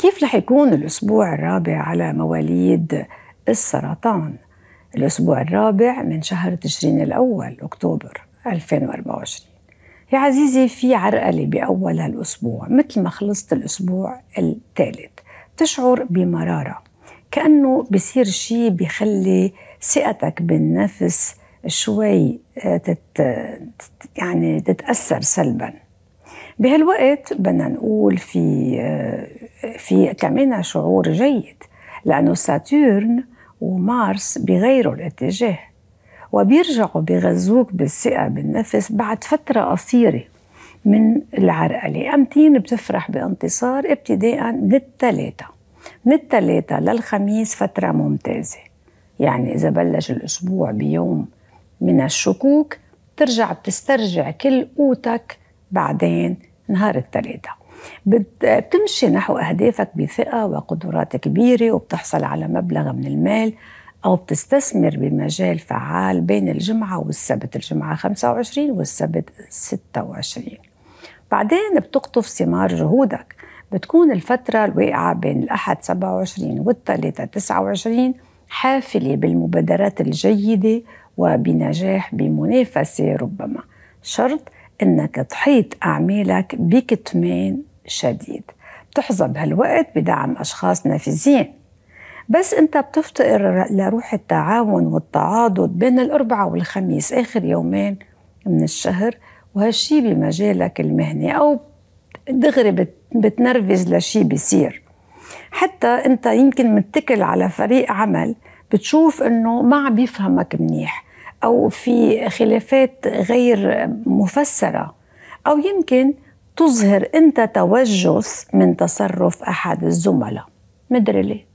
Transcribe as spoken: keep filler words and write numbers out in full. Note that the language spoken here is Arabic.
كيف رح يكون الأسبوع الرابع على مواليد السرطان؟ الأسبوع الرابع من شهر تشرين الأول أكتوبر ألفين وأربعة وعشرين. يا عزيزي، في عرقلة بأول هالأسبوع، مثل ما خلصت الأسبوع الثالث تشعر بمرارة، كأنه بصير شيء بيخلي ثقتك بالنفس شوي تت يعني تتأثر سلباً. بهالوقت بدنا نقول في في كمان شعور جيد، لأنه ساتورن ومارس بيغيروا الاتجاه وبيرجعوا بيغذوك بالثقة بالنفس بعد فترة قصيرة من العرقلة. أمتين بتفرح بانتصار ابتداء من الثلاثة من الثلاثة للخميس، فترة ممتازة. يعني إذا بلش الأسبوع بيوم من الشكوك، ترجع بتسترجع كل قوتك بعدين نهار الثلاثة، بتمشي نحو أهدافك بثقة وقدرات كبيرة، وبتحصل على مبلغ من المال أو بتستثمر بمجال فعال بين الجمعة والسبت، الجمعة خمسة وعشرين والسبت ستة وعشرين. بعدين بتقطف ثمار جهودك، بتكون الفترة الواقعة بين الأحد سبعة وعشرين والثلاثة تسعة وعشرين حافلة بالمبادرات الجيدة وبنجاح بمنافسة، ربما شرط إنك تحيط أعمالك بكتمان شديد. بتحظى بهالوقت بدعم أشخاص نافذين، بس أنت بتفتقر لروح التعاون والتعاضد بين الأربعاء والخميس، آخر يومين من الشهر، وهالشي بمجالك المهني أو دغري بتنرفز لشي بيصير. حتى أنت يمكن متكل على فريق عمل بتشوف أنه ما عم بيفهمك منيح، أو في خلافات غير مفسرة، أو يمكن تظهر أنت توجس من تصرف أحد الزملاء، مدري ليه.